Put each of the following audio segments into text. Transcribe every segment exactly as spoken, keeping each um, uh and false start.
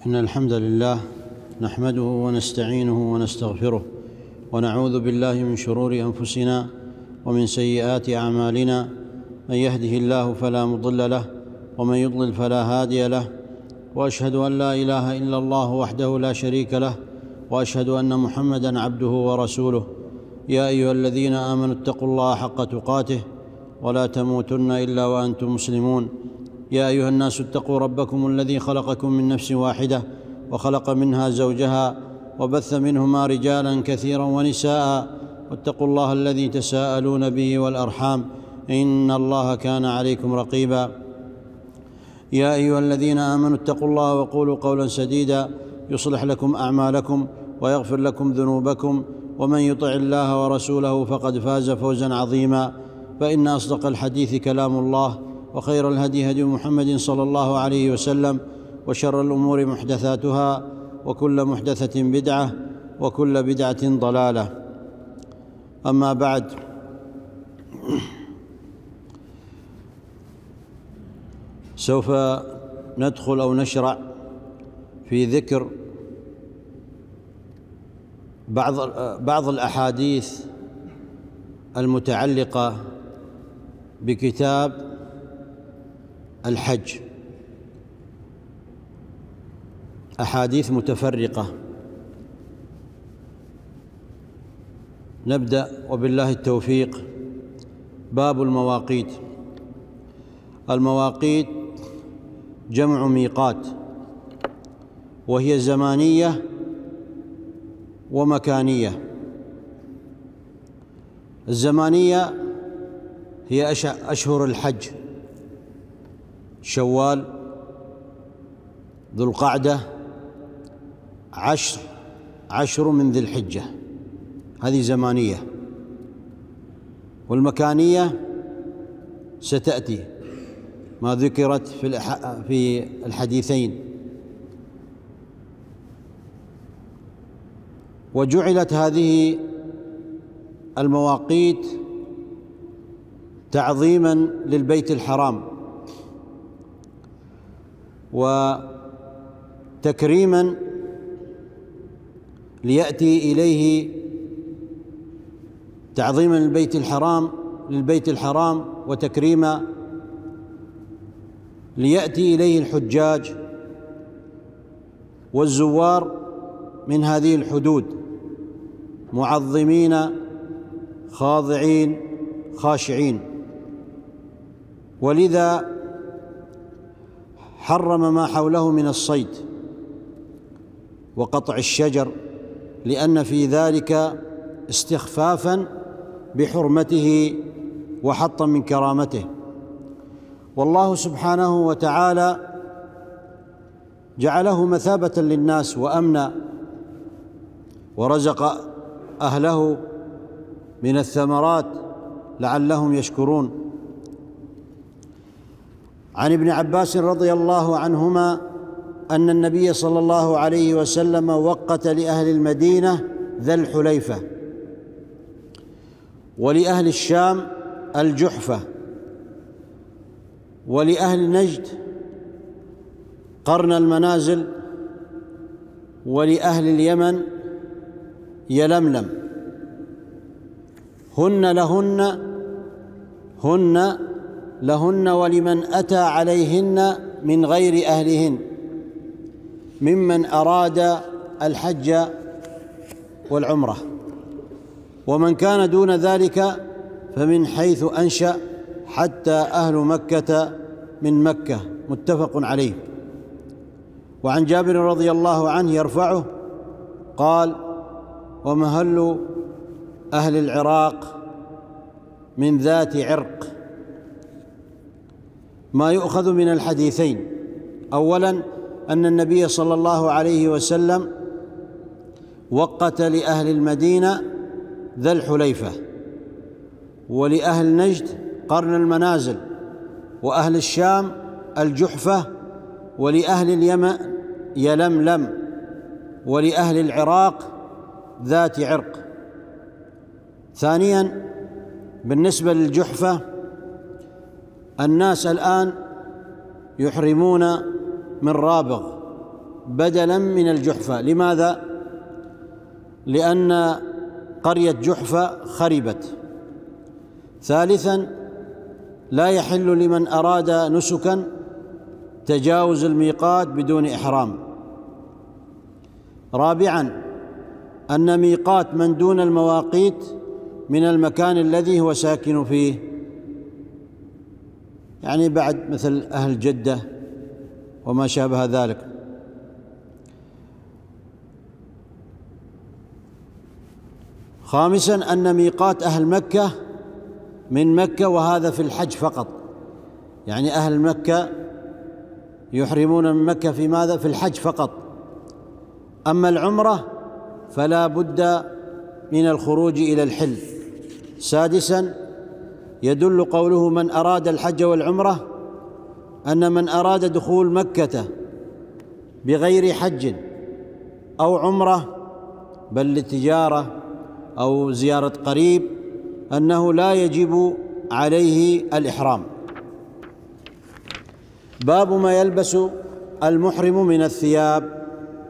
إن الحمد لله نحمده ونستعينه ونستغفره ونعوذ بالله من شرور أنفسنا ومن سيئات أعمالنا. من يهده الله فلا مضل له ومن يضلل فلا هادي له، وأشهد أن لا إله إلا الله وحده لا شريك له، وأشهد أن محمدًا عبده ورسوله. يا أيها الذين آمنوا اتقوا الله حق تقاته ولا تموتن إلا وأنتم مسلمون. يا أيها الناس اتقوا ربكم الذي خلقكم من نفس واحدة وخلق منها زوجها وبث منهما رجالا كثيرا ونساء، واتقوا الله الذي تساءلون به والأرحام إن الله كان عليكم رقيبا. يا أيها الذين آمنوا اتقوا الله وقولوا قولا سديدا يصلح لكم أعمالكم ويغفر لكم ذنوبكم، ومن يطع الله ورسوله فقد فاز فوزا عظيما. فإن أصدق الحديث كلام الله، وخير الهدي هدي محمد صلى الله عليه وسلم، وشر الأمور محدثاتها، وكل محدثة بدعة، وكل بدعة ضلالة. أما بعد، سوف ندخل أو نشرع في ذكر بعض بعض الأحاديث المتعلقة بكتاب الحج، أحاديث متفرقة. نبدأ وبالله التوفيق. باب المواقيت. المواقيت جمع ميقات، وهي زمانية ومكانية. الزمانية هي أشهر الحج: شوال، ذو القعدة، عشر عشر من ذي الحجة، هذه زمانية. والمكانية ستأتي ما ذكرت في في الحديثين. وجعلت هذه المواقيت تعظيما للبيت الحرام وتكريما ليأتي إليه، تعظيما للبيت الحرام للبيت الحرام وتكريما ليأتي إليه الحجاج والزوار من هذه الحدود معظمين خاضعين خاشعين. ولذا حرم ما حوله من الصيد وقطع الشجر، لأن في ذلك استخفافا بحرمته وحطا من كرامته. والله سبحانه وتعالى جعله مثابة للناس وأمنا، ورزق أهله من الثمرات لعلهم يشكرون. عن ابن عباس رضي الله عنهما أن النبي صلى الله عليه وسلم وقت لأهل المدينة ذا الحليفة، ولأهل الشام الجحفة، ولأهل نجد قرن المنازل، ولأهل اليمن يلملم. هن لهن هن لهن ولمن أتى عليهن من غير أهلهن ممن أراد الحج والعمرة. ومن كان دون ذلك فمن حيث أنشأ حتى أهل مكة من مكة. متفق عليه. وعن جابر رضي الله عنه يرفعه قال: ومهل أهل العراق من ذات عرق. ما يؤخذ من الحديثين: أولاً أن النبي صلى الله عليه وسلم وقت لأهل المدينة ذا الحليفة، ولأهل نجد قرن المنازل، وأهل الشام الجحفة، ولأهل اليمن يلملم، ولأهل العراق ذات عرق. ثانياً بالنسبة للجحفة، الناس الآن يحرمون من رابغ بدلا من الجحفة. لماذا؟ لأن قرية جحفة خربت. ثالثا، لا يحل لمن أراد نسكا تجاوز الميقات بدون إحرام. رابعا، أن ميقات من دون المواقيت من المكان الذي هو ساكن فيه، يعني بعد مثل أهل جدة وما شابه ذلك. خامسا، أن ميقات أهل مكة من مكة، وهذا في الحج فقط، يعني أهل مكة يحرمون من مكة في ماذا؟ في الحج فقط. أما العمرة فلا بد من الخروج إلى الحل. سادسا، يدل قوله من أراد الحج والعمرة أن من أراد دخول مكة بغير حج أو عمرة بل للتجارة أو زيارة قريب أنه لا يجب عليه الإحرام. باب ما يلبس المحرم من الثياب.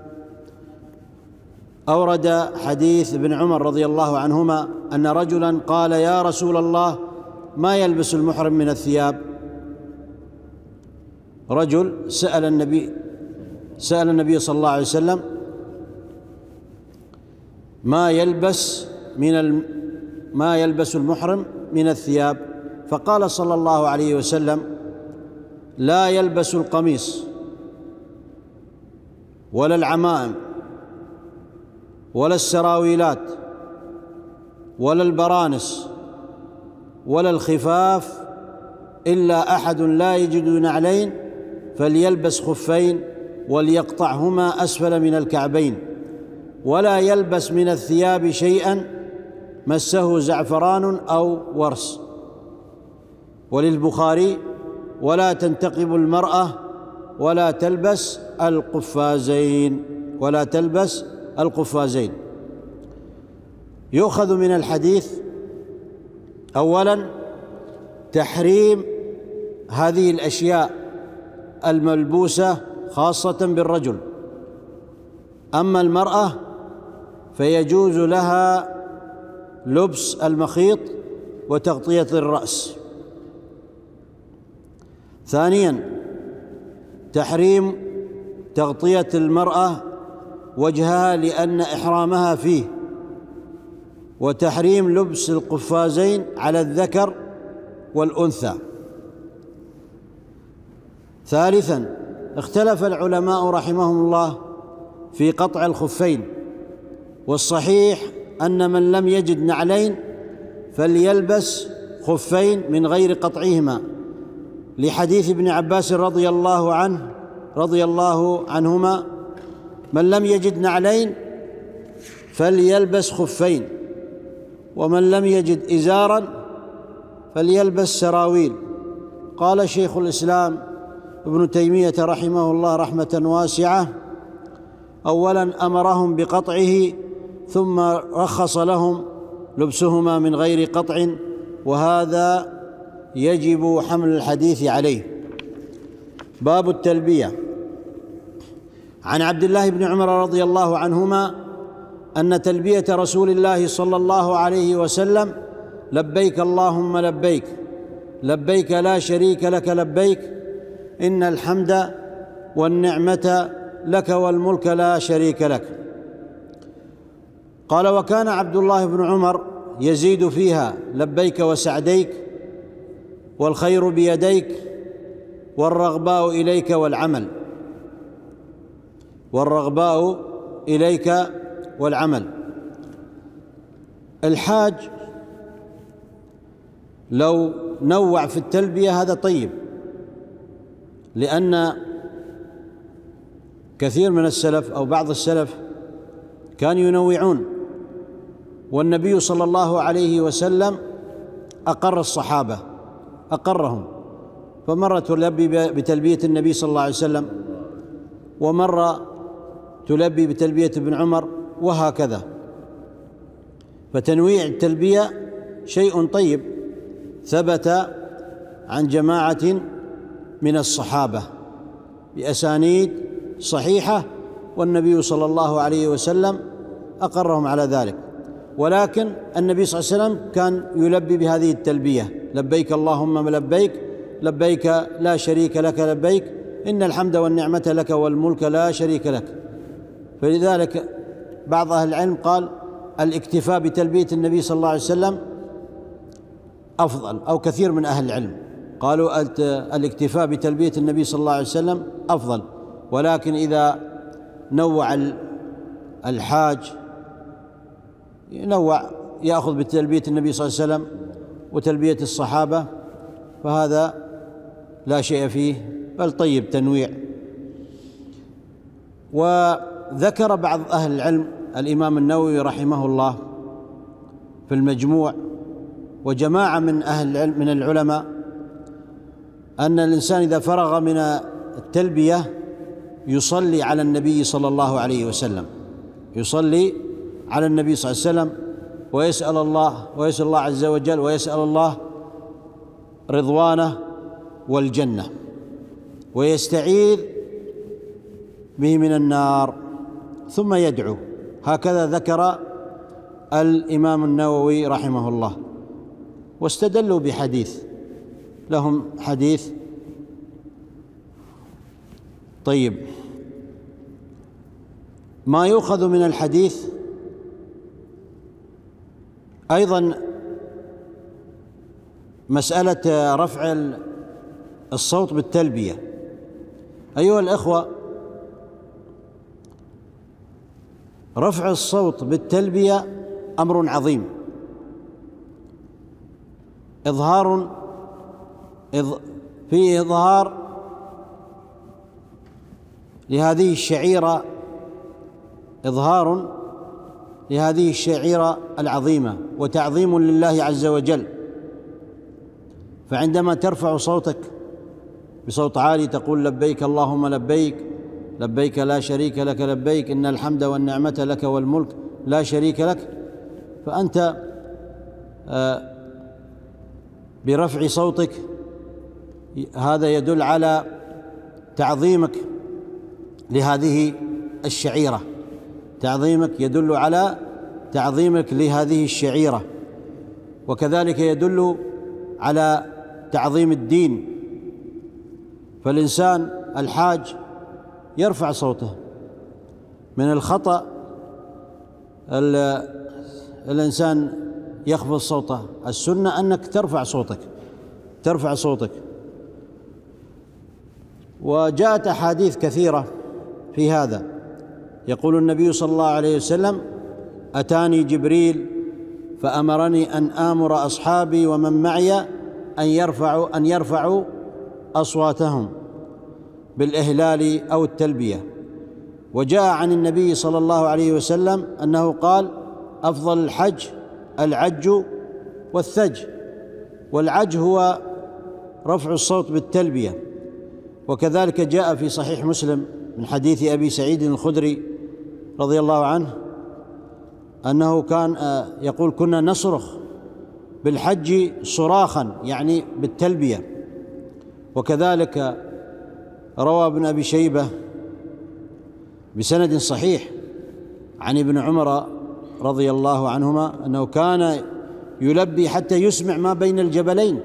أورد حديث ابن عمر رضي الله عنهما أن رجلا قال: يا رسول الله، ما يلبس المحرم من الثياب؟ رجل سأل النبي سأل النبي صلى الله عليه وسلم ما يلبس من الم ما يلبس المحرم من الثياب، فقال صلى الله عليه وسلم: لا يلبس القميص ولا العمائم ولا السراويلات ولا البرانس ولا الخفاف إلا أحد لا يجد نعلين فليلبس خفين وليقطعهما أسفل من الكعبين، ولا يلبس من الثياب شيئا مسه زعفران أو ورس. وللبخاري: ولا تنتقب المرأة ولا تلبس القفازين ولا تلبس القفازين. يؤخذ من الحديث أولا تحريم هذه الأشياء الملبوسة خاصة بالرجل. أما المرأة فيجوز لها لبس المخيط وتغطية الرأس. ثانيا تحريم تغطية المرأة وجهها لأن إحرامها فيه، وتحريم لبس القفازين على الذكر والأنثى. ثالثا اختلف العلماء رحمهم الله في قطع الخفين، والصحيح أن من لم يجد نعلين فليلبس خفين من غير قطعهما، لحديث ابن عباس رضي الله عنه رضي الله عنهما: من لم يجد نعلين فليلبس خفين، ومن لم يجد إزارا فليلبس سراويل. قال شيخ الإسلام ابن تيمية رحمه الله رحمة واسعة: أولا أمرهم بقطعه، ثم رخص لهم لبسهما من غير قطع، وهذا يجب حمل الحديث عليه. باب التلبية. عن عبد الله بن عمر رضي الله عنهما أن تلبية رسول الله صلى الله عليه وسلم: لبيك اللهم لبيك، لبيك لا شريك لك لبيك، إن الحمد والنعمة لك والملك لا شريك لك. قال: وكان عبد الله بن عمر يزيد فيها: لبيك وسعديك، والخير بيديك، والرغباء إليك والعمل والرغباء إليك والعمل. الحاج لو نوع في التلبية هذا طيب، لأن كثير من السلف أو بعض السلف كانوا ينوعون، والنبي صلى الله عليه وسلم أقر الصحابة أقرهم، فمرة تلبي بتلبية النبي صلى الله عليه وسلم، ومرة تلبي بتلبية ابن عمر، وهكذا. فتنويع التلبية شيء طيب ثبت عن جماعة من الصحابة بأسانيد صحيحة والنبي صلى الله عليه وسلم أقرهم على ذلك. ولكن النبي صلى الله عليه وسلم كان يلبي بهذه التلبية: لبيك اللهم لبيك، لبيك لا شريك لك لبيك، إن الحمد والنعمة لك والملك لا شريك لك. فلذلك بعض أهل العلم قال الاكتفاء بتلبية النبي صلى الله عليه وسلم أفضل، أو كثير من أهل العلم قالوا الاكتفاء بتلبية النبي صلى الله عليه وسلم أفضل. ولكن إذا نوع الحاج ينوع، يأخذ بتلبية النبي صلى الله عليه وسلم وتلبية الصحابة، فهذا لا شيء فيه، بل طيب تنويع. وذكر بعض أهل العلم الإمام النووي رحمه الله في المجموع وجماعة من أهل العلم من العلماء أن الإنسان إذا فرغ من التلبية يصلي على النبي صلى الله عليه وسلم، يصلي على النبي صلى الله عليه وسلم ويسأل الله ويسأل الله عز وجل ويسأل الله رضوانه والجنة، ويستعيذ به من النار، ثم يدعو. هكذا ذكر الإمام النووي رحمه الله، واستدلوا بحديث، لهم حديث. طيب، ما يؤخذ من الحديث أيضا مسألة رفع الصوت بالتلبية. أيها الأخوة، رفع الصوت بالتلبية أمر عظيم، إظهار فيه إظهار لهذه الشعيرة، إظهار لهذه الشعيرة العظيمة وتعظيم لله عز وجل. فعندما ترفع صوتك بصوت عالي تقول لبيك اللهم لبيك، لبيك لا شريك لك لبيك، إن الحمد والنعمة لك والملك لا شريك لك، فأنت برفع صوتك هذا يدل على تعظيمك لهذه الشعيرة، تعظيمك يدل على تعظيمك لهذه الشعيرة، وكذلك يدل على تعظيم الدين. فالإنسان الحاج يرفع صوته. من الخطأ الإنسان يخفض صوته، السنة أنك ترفع صوتك، ترفع صوتك. وجاءت أحاديث كثيرة في هذا. يقول النبي صلى الله عليه وسلم: أتاني جبريل فأمرني أن آمر أصحابي ومن معي أن يرفعوا أن يرفعوا أصواتهم بالإهلال أو التلبية. وجاء عن النبي صلى الله عليه وسلم أنه قال: أفضل الحج العج والثج. والعج هو رفع الصوت بالتلبية. وكذلك جاء في صحيح مسلم من حديث أبي سعيد الخدري رضي الله عنه أنه كان يقول: كنا نصرخ بالحج صراخا، يعني بالتلبية. وكذلك روى ابن أبي شيبة بسند صحيح عن ابن عمر رضي الله عنهما أنه كان يلبي حتى يسمع ما بين الجبلين.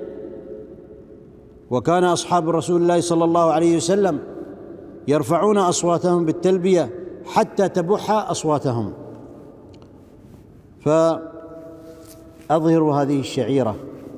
وكان أصحاب رسول الله صلى الله عليه وسلم يرفعون أصواتهم بالتلبية حتى تبح أصواتهم. فأظهروا هذه الشعيرة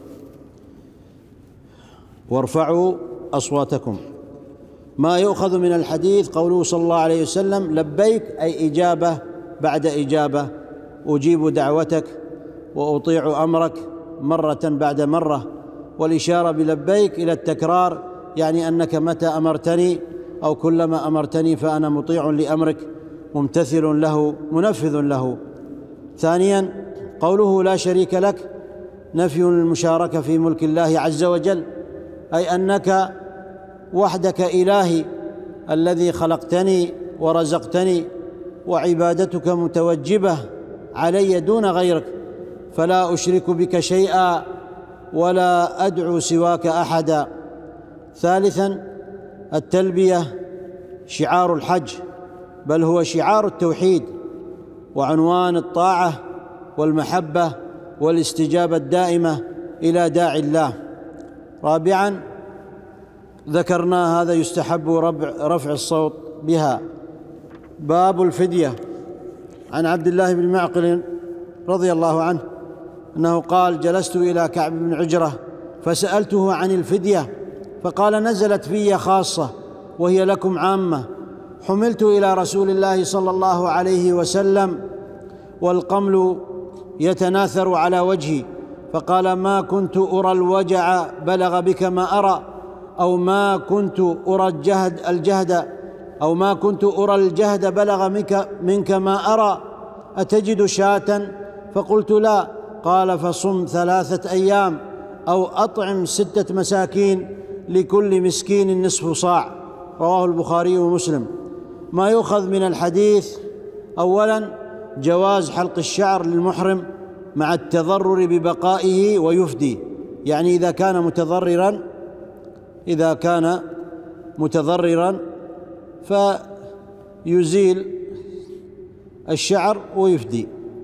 وارفعوا أصواتكم. ما يؤخذ من الحديث قوله صلى الله عليه وسلم: لبيك، أي إجابة بعد إجابة، أجيب دعوتك وأطيع أمرك مرة بعد مرة. والإشارة بلبيك إلى التكرار، يعني أنك متى أمرتني أو كلما أمرتني فأنا مطيع لأمرك ممتثل له منفذ له. ثانيا قوله لا شريك لك، نفي المشاركة في ملك الله عز وجل، أي أنك وحدك إلهي الذي خلقتني ورزقتني، وعبادتك متوجبة علي دون غيرك، فلا أشرك بك شيئا ولا أدعو سواك أحدا. ثالثا التلبية شعار الحج، بل هو شعار التوحيد وعنوان الطاعة والمحبة والاستجابة الدائمة إلى داعي الله. رابعاً ذكرنا هذا يستحب رفع الصوت بها. باب الفدية. عن عبد الله بن معقل رضي الله عنه أنه قال: جلست إلى كعب بن عجرة فسألته عن الفدية فقال: نزلت في خاصة وهي لكم عامة. حملت إلى رسول الله صلى الله عليه وسلم والقمل يتناثر على وجهي، فقال: ما كنت أرى الوجع بلغ بك ما أرى، أو ما كنت أرى الجهد الجهد أو ما كنت أرى الجهد بلغ منك, منك ما أرى، أتجد شاة؟ فقلت: لا. قال: فصم ثلاثة أيام أو أطعم ستة مساكين لكل مسكين نصف صاع. رواه البخاري ومسلم. ما يؤخذ من الحديث: أولاً جواز حلق الشعر للمحرم مع التضرر ببقائه ويفدي، يعني إذا كان متضرراً إذا كان متضرراً فيزيل الشعر ويفدي،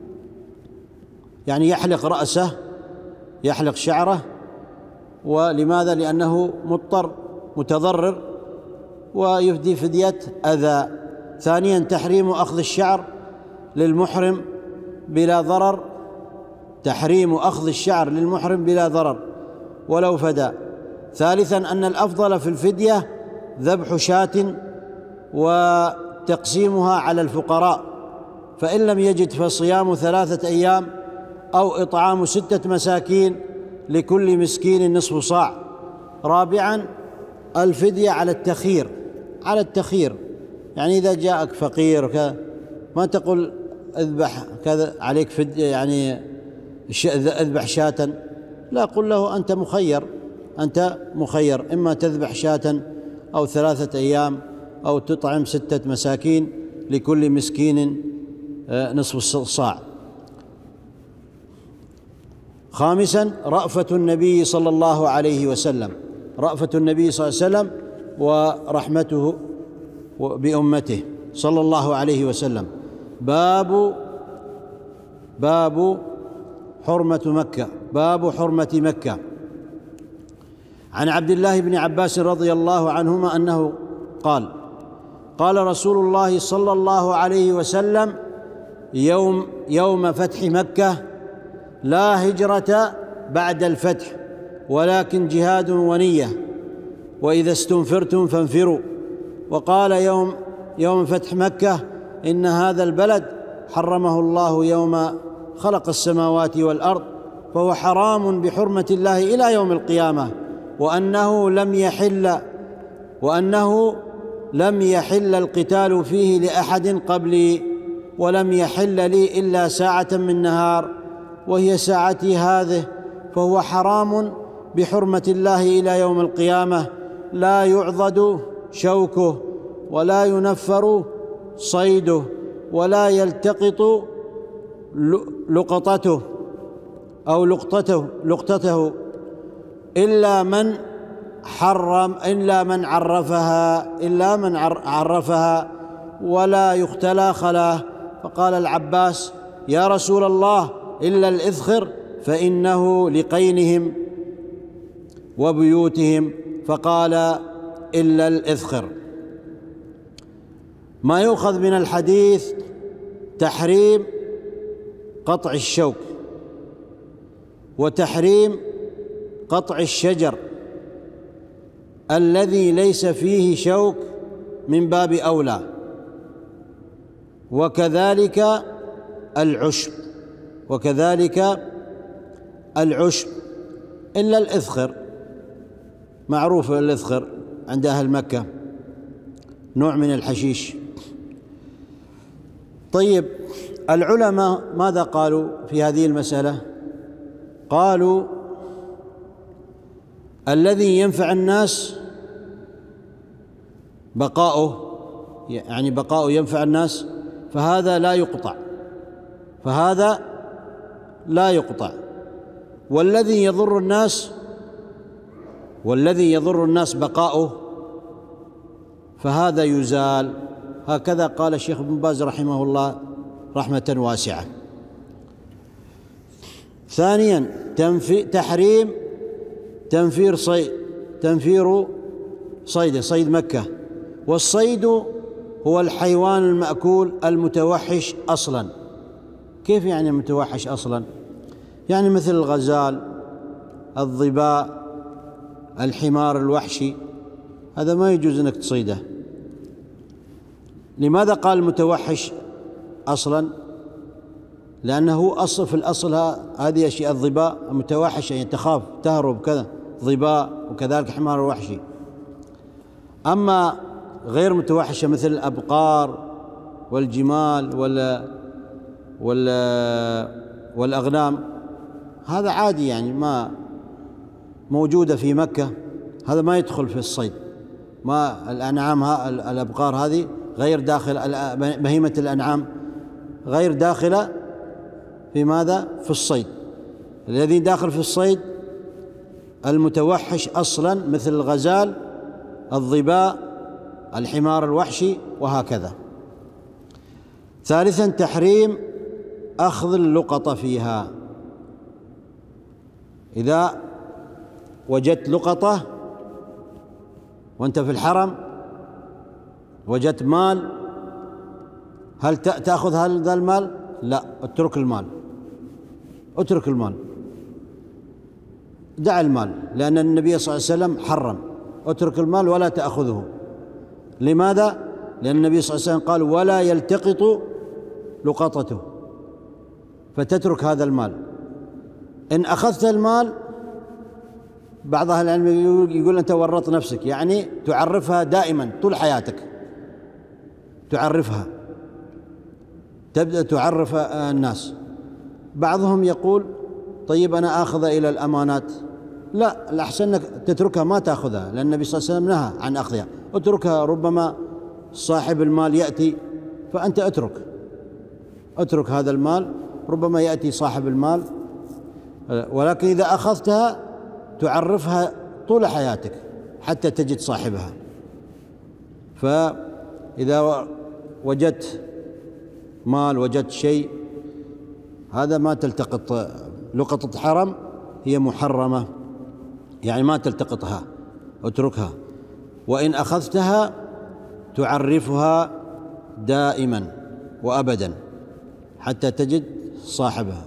يعني يحلق رأسه يحلق شعره. ولماذا؟ لأنه مضطر متضرر ويفدي فدية أذى. ثانياً تحريم أخذ الشعر للمحرم بلا ضرر تحريم أخذ الشعر للمحرم بلا ضرر ولو فدى. ثالثاً أن الأفضل في الفدية ذبح شاة وتقسيمها على الفقراء، فإن لم يجد فصيام ثلاثة أيام أو إطعام ستة مساكين لكل مسكين نصف صاع. رابعاً الفدية على التخيير على التخيير يعني إذا جاءك فقير وكذا ما تقول اذبح كذا عليك فدية، يعني اذبح شاة، لا، قل له أنت مخير أنت مخير إما تذبح شاة أو ثلاثة أيام أو تطعم ستة مساكين لكل مسكين نصف صاع. خامساً رأفة النبي صلى الله عليه وسلم رأفة النبي صلى الله عليه وسلم ورحمته بأمته صلى الله عليه وسلم. باب باب حرمة مكة باب حرمة مكة. عن عبد الله بن عباس رضي الله عنهما أنه قال: قال رسول الله صلى الله عليه وسلم يوم يوم فتح مكة: لا هجرة بعد الفتح ولكن جهاد ونية، وإذا استنفرتم فانفروا. وقال يوم يوم فتح مكة: إن هذا البلد حرمه الله يوم خلق السماوات والأرض، فهو حرام بحرمة الله إلى يوم القيامة، وأنه لم يحل وأنه لم يحل القتال فيه لأحد قبلي، ولم يحل لي إلا ساعة من نهار وهي ساعتي هذه، فهو حرام بحرمة الله إلى يوم القيامة، لا يعضد شوكه ولا ينفر صيده ولا يلتقط لقطته أو لقطته لقطته إلا من حرم إلا من عرفها إلا من عرفها ولا يختلى خلاه. فقال العباس: يا رسول الله، إلا الإذخر فإنه لقينهم وبيوتهم. فقال: إلا الإذخر. ما يؤخذ من الحديث: تحريم قطع الشوك وتحريم قطع الشجر الذي ليس فيه شوك من باب أولى، وكذلك العشب وكذلك العشب إلا الإذخر. معروف الإذخر عند أهل مكة، نوع من الحشيش. طيب، العلماء ماذا قالوا في هذه المسألة؟ قالوا: الذي ينفع الناس بقاؤه، يعني بقاؤه ينفع الناس، فهذا لا يقطع فهذا لا يقطع والذي يضر الناس والذي يضر الناس بقاؤه فهذا يزال هكذا قال الشيخ ابن باز رحمه الله رحمة واسعة. ثانيا تحريم تنفير صيد تنفير صيد صيد مكة. والصيد هو الحيوان المأكول المتوحش أصلا. كيف يعني متوحش أصلا؟ يعني مثل الغزال، الظباء، الحمار الوحشي، هذا ما يجوز أنك تصيده. لماذا قال متوحش أصلا؟ لأنه أصل في الأصل هذه أشياء. الظباء متوحش يعني تخاف تهرب كذا، ظباء، وكذلك حمار الوحشي. أما غير متوحشة مثل الأبقار والجمال وال وال والأغنام، هذا عادي يعني ما موجودة في مكة، هذا ما يدخل في الصيد. ما الأنعام الأبقار هذه غير داخل، بهيمة الأنعام غير داخلة في ماذا؟ في الصيد. الذي داخل في الصيد المتوحش أصلا مثل الغزال، الظباء، الحمار الوحشي، وهكذا. ثالثا تحريم أخذ اللقطة فيها. إذا وجدت لقطة وأنت في الحرم، وجدت مال، هل تأخذ هذا المال؟ لا، اترك المال، اترك المال، دع المال، لأن النبي صلى الله عليه وسلم حرم اترك المال ولا تأخذه. لماذا؟ لأن النبي صلى الله عليه وسلم قال ولا يلتقط لقطته، فتترك هذا المال. إن أخذت المال بعض أهل العلم يقول أنت ورطت نفسك، يعني تعرفها دائما طول حياتك، تعرفها، تبدأ تعرف الناس. بعضهم يقول طيب أنا آخذ إلى الأمانات. لا، الأحسن أنك تتركها ما تأخذها، لأن النبي صلى الله عليه وسلم نهى عن أخذها. اتركها، ربما صاحب المال يأتي فأنت اترك اترك هذا المال، ربما يأتي صاحب المال. ولكن إذا أخذتها تعرفها طول حياتك حتى تجد صاحبها. فإذا وجدت مال، وجدت شيء، هذا ما تلتقط. لقطة حرم هي محرمة، يعني ما تلتقطها، اتركها. وإن أخذتها تعرفها دائما وأبدا حتى تجد صاحبها،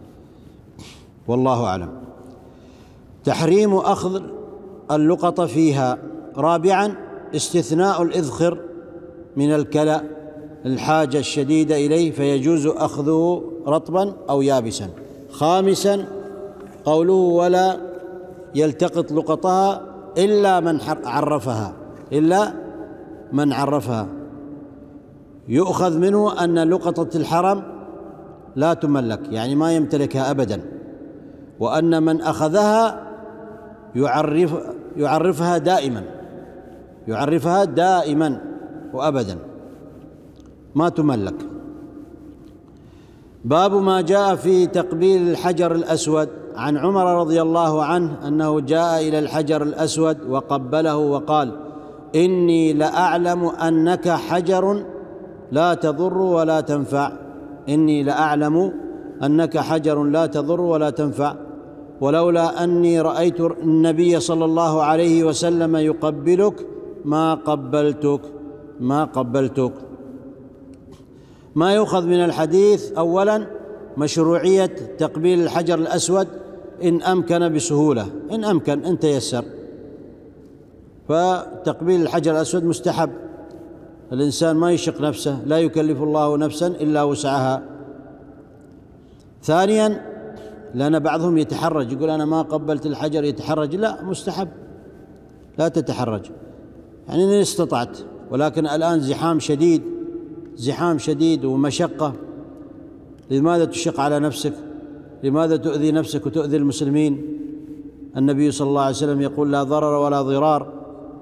والله أعلم. تحريم أخذ اللقطة فيها. رابعا استثناء الإذخر من الكلأ الحاجة الشديدة إليه، فيجوز أخذه رطبا أو يابسا. خامسا قوله ولا يلتقط لقطها إلا من عرفها إلا من عرفها. يؤخذ منه أن لقطة الحرم لا تملك، يعني ما يمتلكها أبدا، وأن من أخذها يعرف يعرفها دائما يعرفها دائما وأبدا، ما تملك. باب ما جاء في تقبيل الحجر الأسود. عن عمر رضي الله عنه أنه جاء إلى الحجر الأسود وقبله وقال إني لأعلم أنك حجر لا تضر ولا تنفع إني لأعلم أنك حجر لا تضر ولا تنفع ولولا أني رأيت النبي صلى الله عليه وسلم يقبلك ما قبلتك ما قبلتك ما يؤخذ من الحديث: أولا مشروعية تقبيل الحجر الأسود إن أمكن بسهولة، إن أمكن إن تيسر، فتقبيل الحجر الأسود مستحب، الإنسان ما يشق نفسه، لا يكلف الله نفسا إلا وسعها. ثانيا لأن بعضهم يتحرج، يقول أنا ما قبلت الحجر، يتحرج. لا، مستحب، لا تتحرج، يعني إن استطعت. ولكن الآن زحام شديد زحام شديد ومشقة، لماذا تشق على نفسك؟ لماذا تؤذي نفسك وتؤذي المسلمين؟ النبي صلى الله عليه وسلم يقول لا ضرر ولا ضرار.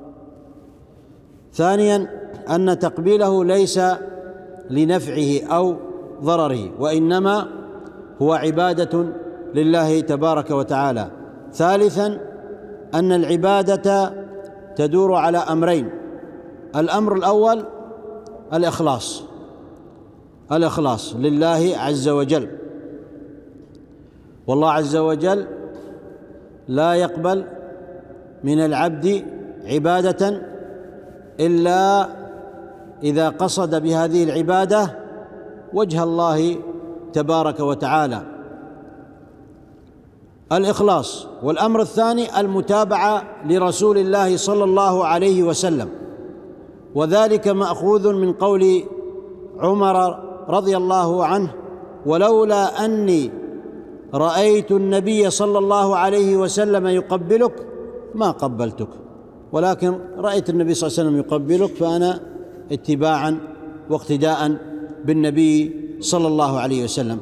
ثانيا أن تقبيله ليس لنفعه أو ضرره، وإنما هو عبادة لله تبارك وتعالى. ثالثا أن العبادة تدور على أمرين: الأمر الأول الإخلاص، الإخلاص لله عز وجل. والله عز وجل لا يقبل من العبد عبادة إلا إذا قصد بهذه العبادة وجه الله تبارك وتعالى، الإخلاص. والأمر الثاني المتابعة لرسول الله صلى الله عليه وسلم، وذلك مأخوذ من قول عمر رضي الله عنه: ولولا أني رأيت النبي صلى الله عليه وسلم يقبلك ما قبلتك، ولكن رأيت النبي صلى الله عليه وسلم يقبلك فأنا اتباعا واقتداء بالنبي صلى الله عليه وسلم.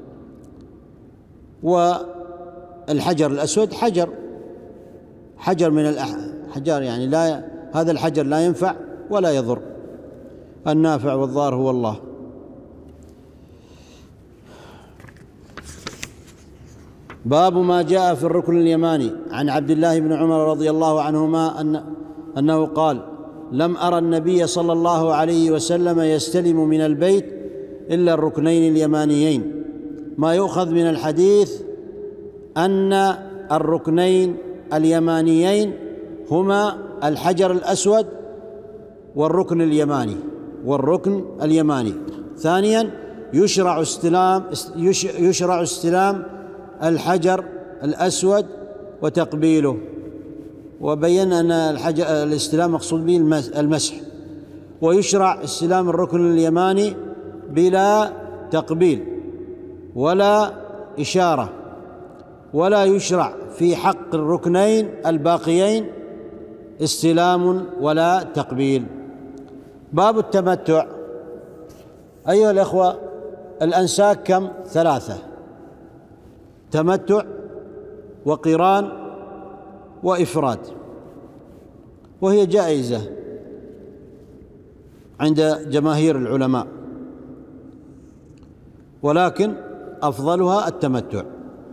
والحجر الأسود حجر حجر من الأحجار، يعني لا هذا الحجر لا ينفع ولا يضر، النافع والضار هو الله. باب ما جاء في الركن اليماني. عن عبد الله بن عمر رضي الله عنهما أن أنه قال: لم أرى النبي صلى الله عليه وسلم يستلم من البيت إلا الركنين اليمانيين. ما يؤخذ من الحديث أن الركنين اليمانيين هما الحجر الأسود والركن اليماني والركن اليماني. ثانيا يشرع استلام يشرع استلام الحجر الأسود وتقبيله، وبين أن الحجر الاستلام مقصود به المسح. ويشرع استلام الركن اليماني بلا تقبيل ولا إشارة، ولا يشرع في حق الركنين الباقيين استلام ولا تقبيل. باب التمتع. أيها الإخوة، الأنساك كم؟ ثلاثة: تمتع وقران وإفراد، وهي جائزة عند جماهير العلماء، ولكن أفضلها التمتع.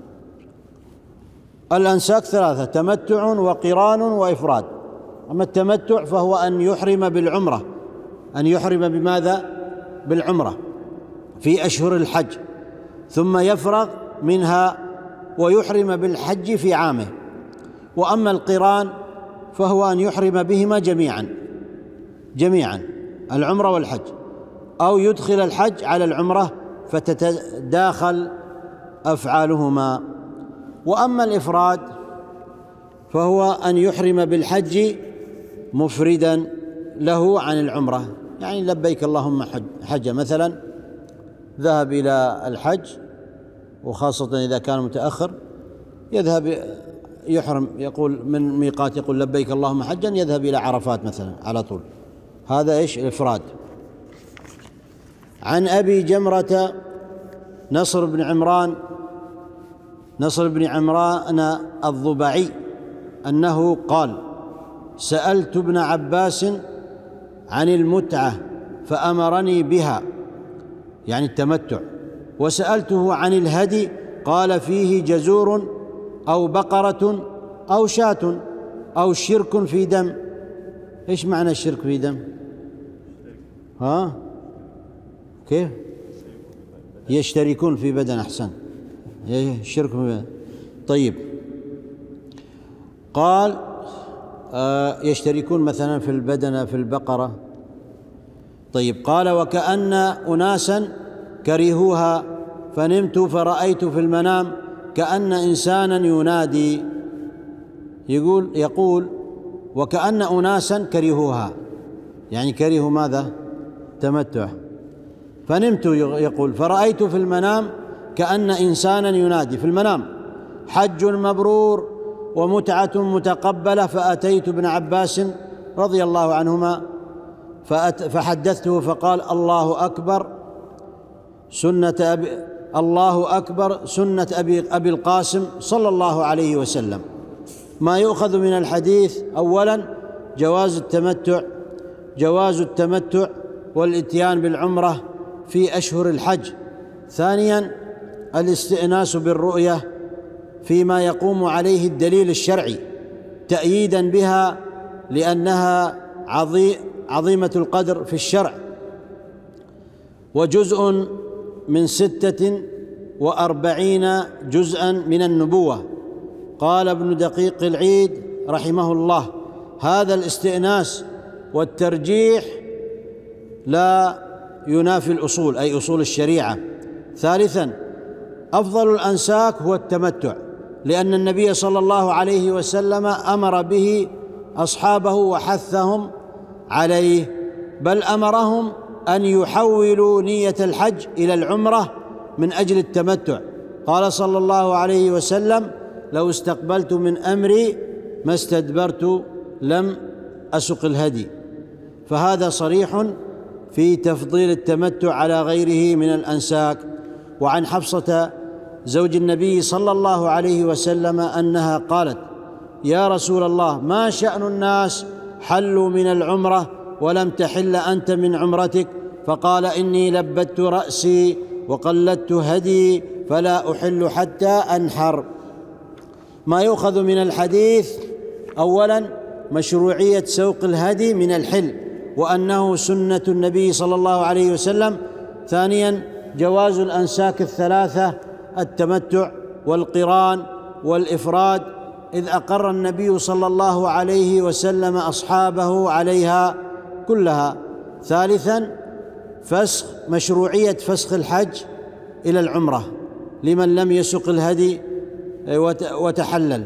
الأنساك ثلاثة: تمتع وقران وإفراد. أما التمتع فهو أن يحرم بالعمرة، أن يحرم بماذا؟ بالعمرة في أشهر الحج، ثم يفرغ منها ويحرم بالحج في عامه. وأما القران فهو أن يحرم بهما جميعا جميعا العمرة والحج، أو يدخل الحج على العمرة فتتداخل أفعالهما. وأما الإفراد فهو أن يحرم بالحج مفردا له عن العمرة، يعني لبيك اللهم حج مثلا، ذهب إلى الحج، وخاصة إذا كان متأخر يذهب يحرم، يقول من ميقات يقول لبيك اللهم حجا، يذهب إلى عرفات مثلا على طول. هذا إيش؟ الإفراد. عن أبي جمرة نصر بن عمران نصر بن عمران الضبعي أنه قال: سألت ابن عباس عن المتعة فأمرني بها، يعني التمتع، وسألته عن الهدي قال: فيه جزور أو بقرة أو شاة أو شرك في دم. إيش معنى الشرك في دم؟ ها؟ كيف؟ يشتركون في بدن. أحسن، الشرك في بدن. طيب، قال آه يشتركون مثلا في البدنة في البقرة. طيب، قال: وكأن أناسا كرهوها فنمت فرأيت في المنام كأن إنسانا ينادي. يقول يقول وكأن أناسا كرهوها، يعني كرهوا ماذا؟ تمتع. فنمت يقول فرأيت في المنام كأن إنسانا ينادي في المنام: حج مبرور ومتعة متقبلة. فأتيت ابن عباس رضي الله عنهما فحدثته فقال: الله أكبر سنة أبي الله أكبر سنة أبي, أبي القاسم صلى الله عليه وسلم. ما يؤخذ من الحديث: أولا جواز التمتع جواز التمتع والإتيان بالعمرة في أشهر الحج. ثانيا الاستئناس بالرؤية فيما يقوم عليه الدليل الشرعي تأييدا بها، لأنها عظيمة القدر في الشرع وجزء من ستة وأربعين جزءا من النبوة. قال ابن دقيق العيد رحمه الله: هذا الاستئناس والترجيح لا ينافي الأصول، أي أصول الشريعة. ثالثا، أفضل الأنساك هو التمتع، لأن النبي صلى الله عليه وسلم أمر به أصحابه وحثهم عليه، بل أمرهم أن يحولوا نية الحج إلى العمرة من أجل التمتع. قال صلى الله عليه وسلم: لو استقبلت من أمري ما استدبرت لم أسق الهدي. فهذا صريح في تفضيل التمتع على غيره من الأنساك. وعن حفصة زوج النبي صلى الله عليه وسلم أنها قالت: يا رسول الله، ما شأن الناس حلوا من العمرة ولم تحل أنت من عمرتك؟ فقال: إني لبدت رأسي وقلدت هدي فلا أحل حتى أنحر. ما يؤخذ من الحديث: أولاً مشروعية سوق الهدي من الحل، وأنه سنة النبي صلى الله عليه وسلم. ثانياً جواز الأنساك الثلاثة: التمتع والقران والإفراد، إذ أقر النبي صلى الله عليه وسلم أصحابه عليها كلها. ثالثاً فسخ مشروعية فسخ الحج إلى العمرة لمن لم يسق الهدي وتحلل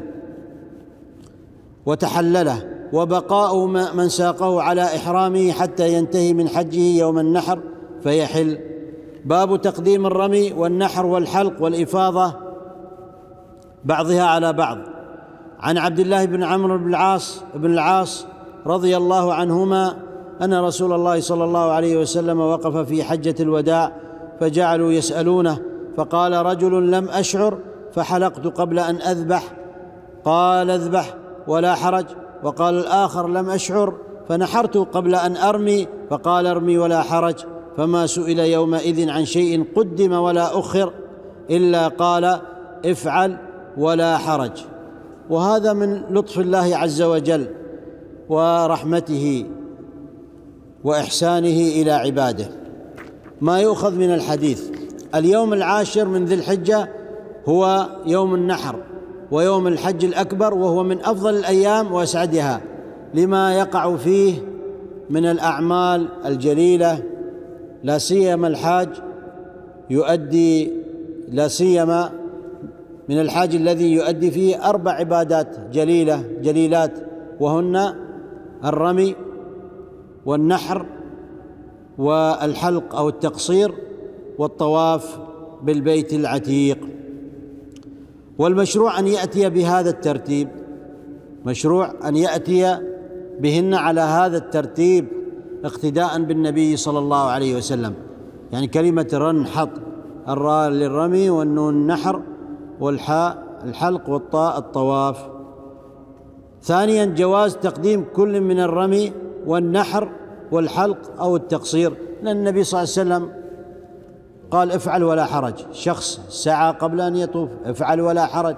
وتحلله، وبقاء من ساقه على إحرامه حتى ينتهي من حجه يوم النحر فيحل. باب تقديم الرمي والنحر والحلق والإفاضة بعضها على بعض. عن عبد الله بن عمرو بن العاص بن العاص رضي الله عنهما أن رسول الله صلى الله عليه وسلم وقف في حجة الوداع فجعلوا يسألونه، فقال رجل: لم أشعر فحلقت قبل أن أذبح. قال: اذبح ولا حرج. وقال الآخر: لم أشعر فنحرت قبل أن أرمي. فقال: ارمي ولا حرج. فما سئل يومئذ عن شيء قدم ولا أخر إلا قال: افعل ولا حرج. وهذا من لطف الله عز وجل ورحمته وإحسانه إلى عباده. ما يؤخذ من الحديث: اليوم العاشر من ذي الحجة هو يوم النحر ويوم الحج الأكبر، وهو من أفضل الأيام وأسعدها لما يقع فيه من الأعمال الجليلة، لا سيما الحاج يؤدي لا سيما من الحاج الذي يؤدي فيه أربع عبادات جليلة جليلات، وهن الرمي والنحر والحلق أو التقصير والطواف بالبيت العتيق. والمشروع أن يأتي بهذا الترتيب، مشروع أن يأتي بهن على هذا الترتيب اقتداء بالنبي صلى الله عليه وسلم. يعني كلمة رنحط، الراء للرمي والنون النحر والحاء الحلق والطاء الطواف. ثانيا جواز تقديم كل من الرمي والنحر والحلق أو التقصير، لأن النبي صلى الله عليه وسلم قال: افعل ولا حرج. شخص سعى قبل أن يطوف، افعل ولا حرج.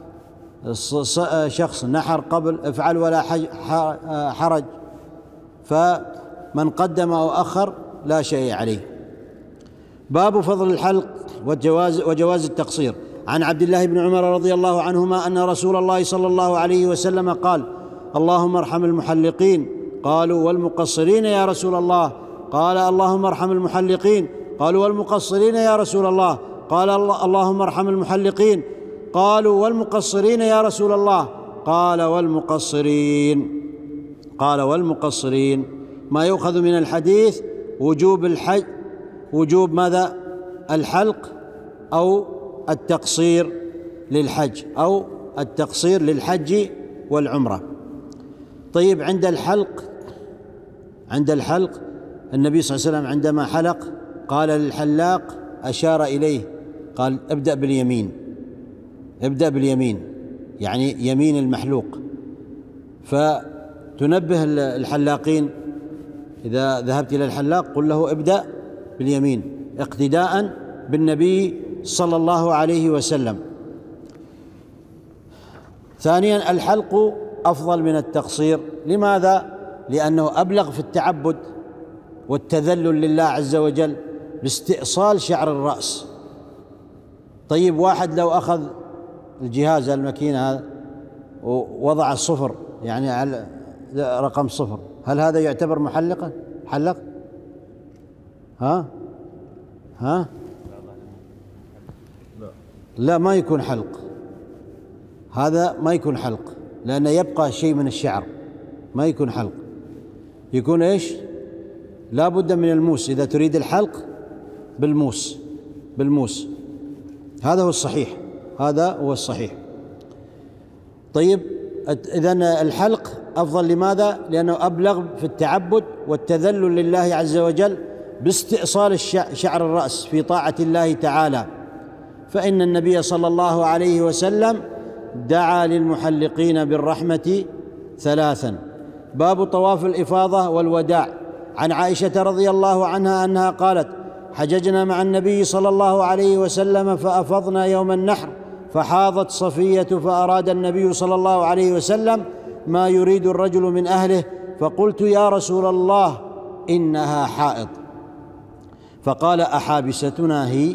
شخص نحر قبل، افعل ولا حرج. فمن قدم أو أخر لا شيء عليه. باب فضل الحلق وجواز, وجواز التقصير. عن عبد الله بن عمر رضي الله عنهما أن رسول الله صلى الله عليه وسلم قال: اللهم ارحم المحلقين. قالوا: والمقصرين يا رسول الله؟ قال: اللهم ارحم المحلقين. قالوا: والمقصرين يا رسول الله؟ قال: اللهم ارحم المحلقين. قالوا: والمقصرين يا رسول الله؟ قال: والمقصرين. قال: والمقصرين. ما يؤخذ من الحديث: وجوب الحج، وجوب ماذا؟ الحلق أو التقصير للحج، أو التقصير للحج والعمرة. طيب، عند الحلق عند الحلق النبي صلى الله عليه وسلم عندما حلق قال للحلاق، أشار إليه قال: ابدأ باليمين، ابدأ باليمين، يعني يمين المحلوق. فتنبه الحلاقين: إذا ذهبت إلى الحلاق قل له ابدأ باليمين، اقتداء بالنبي صلى الله عليه وسلم. ثانيا الحلق أفضل من التقصير. لماذا؟ لأنه أبلغ في التعبد والتذلل لله عز وجل، باستئصال شعر الرأس. طيب واحد لو أخذ الجهاز الماكينة هذا ووضع الصفر يعني على رقم صفر، هل هذا يعتبر محلقة حلق؟ ها ها لا، ما يكون حلق، هذا ما يكون حلق، لأنه يبقى شيء من الشعر، ما يكون حلق، يكون إيش؟ لا بد من الموس. إذا تريد الحلق بالموس، بالموس، هذا هو الصحيح، هذا هو الصحيح. طيب إذن الحلق أفضل، لماذا؟ لأنه أبلغ في التعبد والتذلل لله عز وجل باستئصال شعر الرأس في طاعة الله تعالى. فإن النبي صلى الله عليه وسلم دعا للمحلقين بالرحمة ثلاثا. باب طواف الإفاضة والوداع. عن عائشة رضي الله عنها أنها قالت: حججنا مع النبي صلى الله عليه وسلم فأفضنا يوم النحر، فحاضت صفية، فأراد النبي صلى الله عليه وسلم ما يريد الرجل من أهله، فقلت: يا رسول الله إنها حائض. فقال: أحابستنا هي؟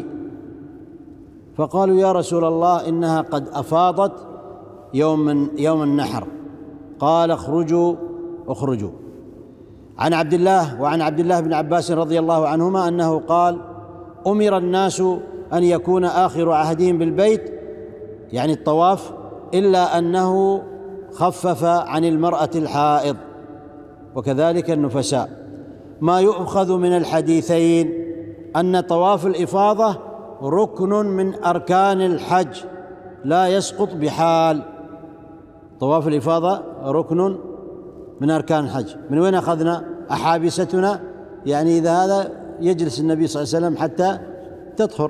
فقالوا: يا رسول الله إنها قد أفاضت يوم يوم النحر. قال: اخرجوا اخرجوا. عن عبد الله وعن عبد الله بن عباس رضي الله عنهما أنه قال: أمر الناس أن يكون آخر عهدهم بالبيت، يعني الطواف، إلا أنه خفف عن المرأة الحائض وكذلك النفساء. ما يؤخذ من الحديثين أن طواف الإفاضة ركن من أركان الحج لا يسقط بحال. طواف الإفاضة ركن من أركان الحج. من وين أخذنا؟ أحابستنا، يعني إذا هذا يجلس النبي صلى الله عليه وسلم حتى تطهر،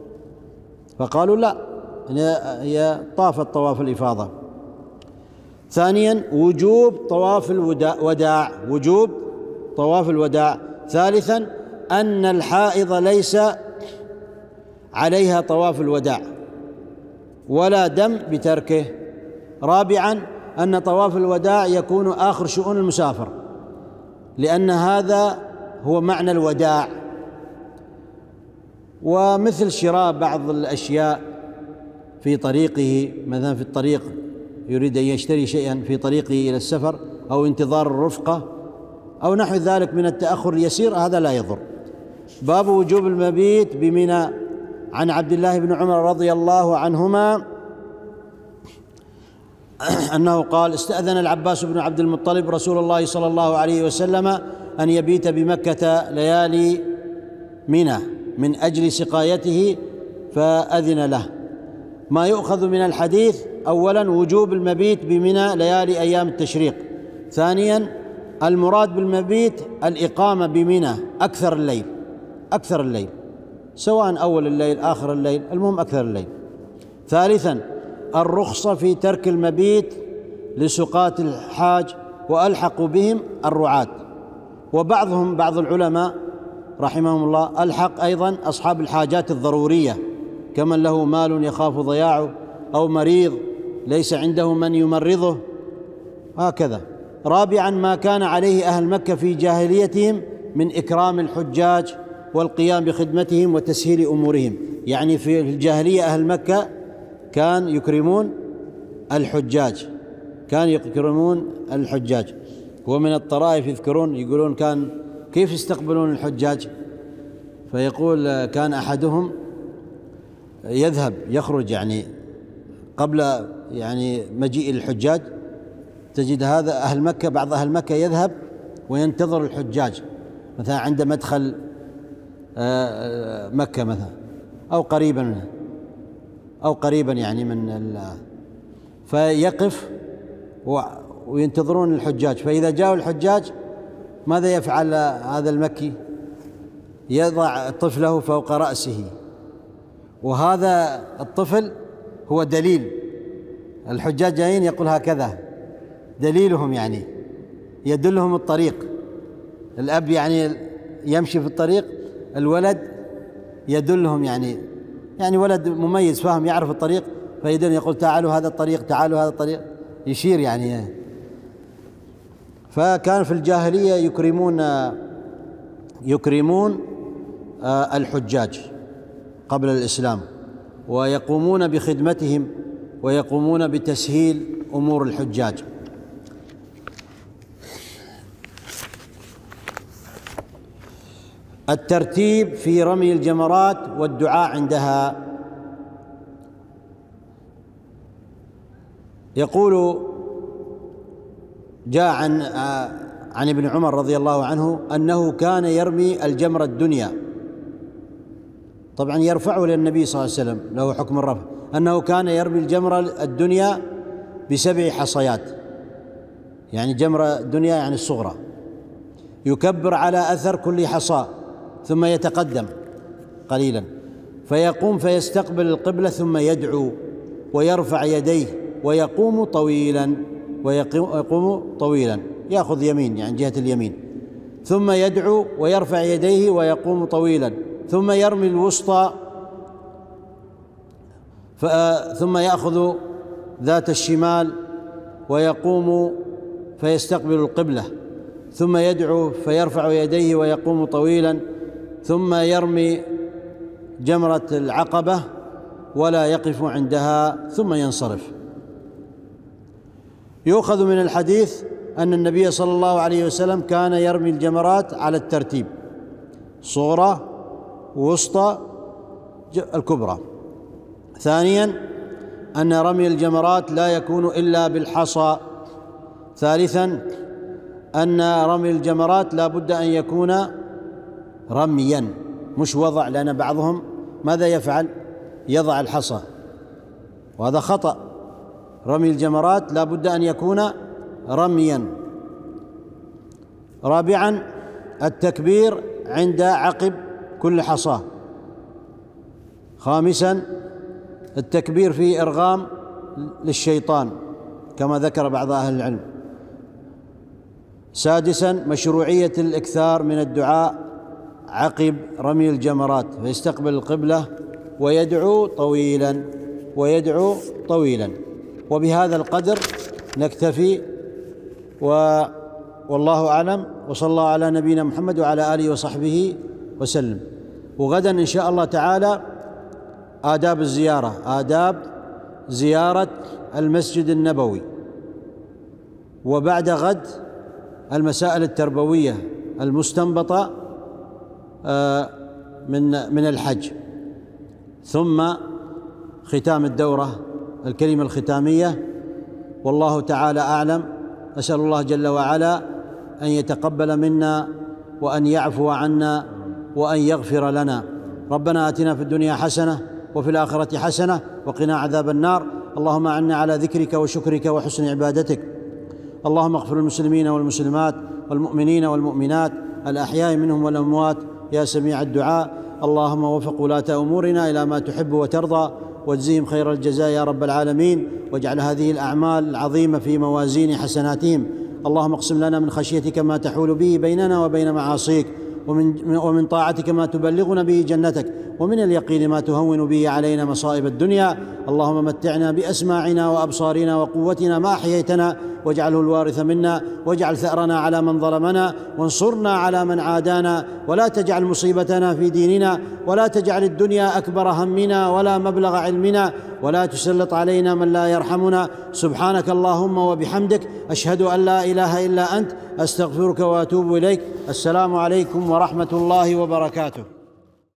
فقالوا لا، هي طافت طواف الإفاضة. ثانيا وجوب طواف الوداع، وجوب طواف الوداع. ثالثا أن الحائض ليس عليها طواف الوداع ولا دم بتركه. رابعا أن طواف الوداع يكون آخر شؤون المسافر، لأن هذا هو معنى الوداع. ومثل شراء بعض الأشياء في طريقه، مثلا في الطريق يريد أن يشتري شيئا في طريقه إلى السفر، أو انتظار الرفقة أو نحو ذلك من التأخر اليسير، هذا لا يضر. باب وجوب المبيت بمنى. عن عبد الله بن عمر رضي الله عنهما أنه قال: استأذن العباس بن عبد المطلب رسول الله صلى الله عليه وسلم أن يبيت بمكة ليالي منى من أجل سقايته، فأذن له. ما يؤخذ من الحديث: أولا وجوب المبيت بمنى ليالي أيام التشريق. ثانيا المراد بالمبيت الإقامة بمنى أكثر الليل، أكثر الليل، سواء أول الليل آخر الليل، المهم أكثر الليل. ثالثا الرخصة في ترك المبيت لسقاة الحاج، وألحقوا بهم الرعاة. وبعضهم بعض العلماء رحمهم الله ألحق أيضا أصحاب الحاجات الضرورية، كمن له مال يخاف ضياعه، أو مريض ليس عنده من يمرضه، هكذا. رابعا ما كان عليه أهل مكة في جاهليتهم من إكرام الحجاج والقيام بخدمتهم وتسهيل أمورهم. يعني في الجاهلية أهل مكة كان يكرمون الحجاج، كان يكرمون الحجاج. ومن الطرائف يذكرون يقولون كان كيف يستقبلون الحجاج، فيقول كان أحدهم يذهب يخرج يعني قبل يعني مجيء الحجاج، تجد هذا أهل مكة، بعض أهل مكة يذهب وينتظر الحجاج مثلا عند مدخل مكة مثلا، أو قريبا منه، أو قريبا يعني من ال... فيقف وينتظرون الحجاج. فإذا جاءوا الحجاج ماذا يفعل هذا المكي؟ يضع طفله فوق رأسه، وهذا الطفل هو دليل. الحجاج جايين يقول هكذا، دليلهم يعني يدلهم الطريق. الأب يعني يمشي في الطريق، الولد يدلهم، يعني يعني ولد مميز فاهم يعرف الطريق، فيدل يقول تعالوا هذا الطريق، تعالوا هذا الطريق، يشير يعني. فكان في الجاهلية يكرمون يكرمون الحجاج قبل الإسلام، ويقومون بخدمتهم ويقومون بتسهيل أمور الحجاج. الترتيب في رمي الجمرات والدعاء عندها. يقول جاء عن عن ابن عمر رضي الله عنه أنه كان يرمي الجمرة الدنيا، طبعا يرفعه للنبي صلى الله عليه وسلم، له حكم الرفع، أنه كان يرمي الجمرة الدنيا بسبع حصيات، يعني جمرة الدنيا يعني الصغرى، يكبر على أثر كل حصى ثم يتقدم قليلا فيقوم فيستقبل القبلة ثم يدعو ويرفع يديه ويقوم طويلا ويقوم طويلا يأخذ يمين يعني جهة اليمين، ثم يدعو ويرفع يديه ويقوم طويلا، ثم يرمي الوسطى ثم يأخذ ذات الشمال ويقوم فيستقبل القبلة، ثم يدعو فيرفع يديه ويقوم طويلا، ثم يرمي جمرة العقبة ولا يقف عندها ثم ينصرف. يؤخذ من الحديث أن النبي صلى الله عليه وسلم كان يرمي الجمرات على الترتيب: صغرى، وسطى، الكبرى. ثانيا أن رمي الجمرات لا يكون إلا بالحصى. ثالثا أن رمي الجمرات لا بد أن يكون رميا مش وضع، لأن بعضهم ماذا يفعل؟ يضع الحصى، وهذا خطأ. رمي الجمرات لا بد أن يكون رميا. رابعا التكبير عند عقب كل حصاة. خامسا التكبير في إرغام للشيطان كما ذكر بعض أهل العلم. سادسا مشروعية الإكثار من الدعاء عقب رمي الجمرات، فيستقبل القبلة ويدعو طويلا ويدعو طويلا. وبهذا القدر نكتفي، والله أعلم، وصلى الله على نبينا محمد وعلى آله وصحبه وسلم. وغدا إن شاء الله تعالى آداب الزيارة، آداب زيارة المسجد النبوي، وبعد غد المسائل التربوية المستنبطة من من الحج، ثم ختام الدورة الكلمة الختامية. والله تعالى أعلم. أسأل الله جل وعلا أن يتقبل منا وأن يعفو عنا وأن يغفر لنا. ربنا آتنا في الدنيا حسنة وفي الآخرة حسنة وقنا عذاب النار. اللهم أعنا على ذكرك وشكرك وحسن عبادتك. اللهم اغفر للمسلمين والمسلمات والمؤمنين والمؤمنات الأحياء منهم والأموات يا سميع الدعاء. اللهم وفق ولاة أمورنا إلى ما تحب وترضى، واجزهم خير الجزاء يا رب العالمين، واجعل هذه الأعمال العظيمة في موازين حسناتهم. اللهم اقسم لنا من خشيتك ما تحول به بيننا وبين معاصيك، ومن, ومن طاعتك ما تبلغنا به جنتك، ومن اليقين ما تهون به علينا مصائب الدنيا. اللهم متعنا بأسماعنا وأبصارنا وقوتنا ما أحييتنا، واجعله الوارث منا، واجعل ثأرنا على من ظلمنا، وانصرنا على من عادانا، ولا تجعل مصيبتنا في ديننا، ولا تجعل الدنيا أكبر همنا ولا مبلغ علمنا، ولا تسلط علينا من لا يرحمنا. سبحانك اللهم وبحمدك، أشهد أن لا إله إلا أنت، أستغفرك وأتوب إليك. السلام عليكم ورحمة الله وبركاته.